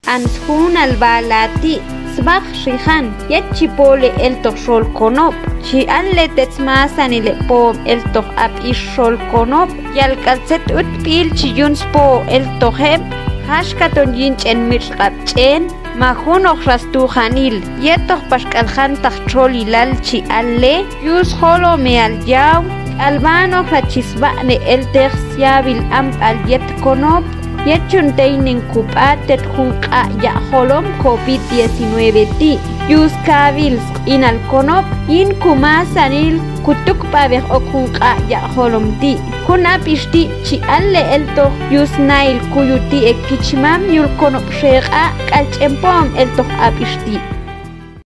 anshun albalati sbaq shihan yachipole el toshol konop chi alle tetsmasani le pom el toh ap ishol konop yalkalset utpil chi yunspo el tohem hashkaton yinchen mirqapchen mahun okhrastu khanil yetoh pashkalkhan tacholi lalchi alle yus kholo me al yaw albano khachisbane el terciabil am al yet konop yechunteinen kupatet junqa ya holom covid-19 ti yus kavils inal konop in kumasanil kutuk pabeh okunqa ya holom ti kunapishti chi alle elto yus nail kuyuti ekichimam yul konop sheqa kalchempom elto apishti